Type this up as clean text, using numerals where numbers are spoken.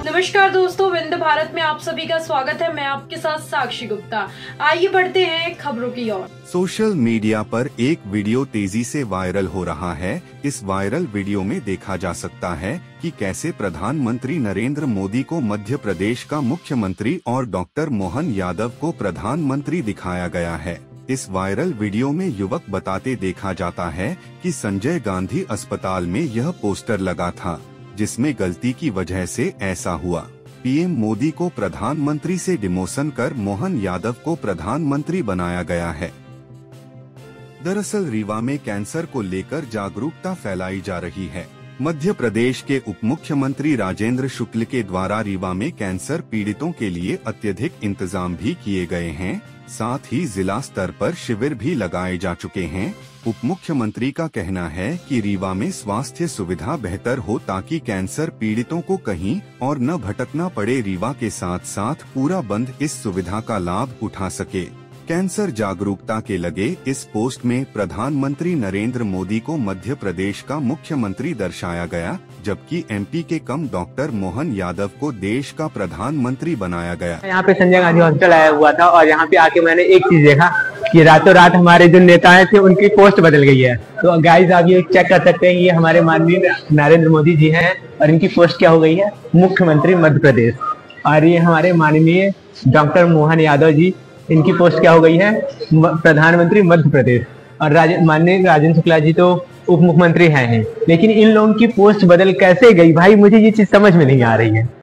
नमस्कार दोस्तों, वंदे भारत में आप सभी का स्वागत है। मैं आपके साथ साक्षी गुप्ता। आइए बढ़ते हैं खबरों की ओर। सोशल मीडिया पर एक वीडियो तेजी से वायरल हो रहा है। इस वायरल वीडियो में देखा जा सकता है कि कैसे प्रधानमंत्री नरेंद्र मोदी को मध्य प्रदेश का मुख्यमंत्री और डॉक्टर मोहन यादव को प्रधानमंत्री दिखाया गया है। इस वायरल वीडियो में युवक बताते देखा जाता है कि संजय गांधी अस्पताल में यह पोस्टर लगा था, जिसमें गलती की वजह से ऐसा हुआ। पीएम मोदी को प्रधानमंत्री से डिमोशन कर मोहन यादव को प्रधानमंत्री बनाया गया है। दरअसल रीवा में कैंसर को लेकर जागरूकता फैलाई जा रही है। मध्य प्रदेश के उप मुख्यमंत्री राजेंद्र शुक्ल के द्वारा रीवा में कैंसर पीड़ितों के लिए अत्यधिक इंतजाम भी किए गए हैं। साथ ही जिला स्तर पर शिविर भी लगाए जा चुके हैं। उप मुख्यमंत्री का कहना है कि रीवा में स्वास्थ्य सुविधा बेहतर हो ताकि कैंसर पीड़ितों को कहीं और न भटकना पड़े। रीवा के साथ साथ पूरा बंद इस सुविधा का लाभ उठा सके। कैंसर जागरूकता के लगे इस पोस्ट में प्रधानमंत्री नरेंद्र मोदी को मध्य प्रदेश का मुख्यमंत्री दर्शाया गया, जबकि एमपी के कम डॉक्टर मोहन यादव को देश का प्रधानमंत्री बनाया गया। यहाँ पे संजय गांधी हॉस्पिटल आया हुआ था और यहाँ पे आके मैंने एक चीज देखा कि रातों रात हमारे जो नेताएं थे उनकी पोस्ट बदल गई है। तो गाइस आप ये चेक कर सकते हैं, ये हमारे माननीय नरेंद्र मोदी जी हैं और इनकी पोस्ट क्या हो गई है, मुख्यमंत्री मध्य प्रदेश। और ये हमारे माननीय डॉक्टर मोहन यादव जी, इनकी पोस्ट क्या हो गई है, प्रधानमंत्री मध्य प्रदेश। और माननीय राजेंद्र शुक्ला जी तो उप मुख्यमंत्री हैं, लेकिन इन लोगों की पोस्ट बदल कैसे गई भाई, मुझे ये चीज समझ में नहीं आ रही है।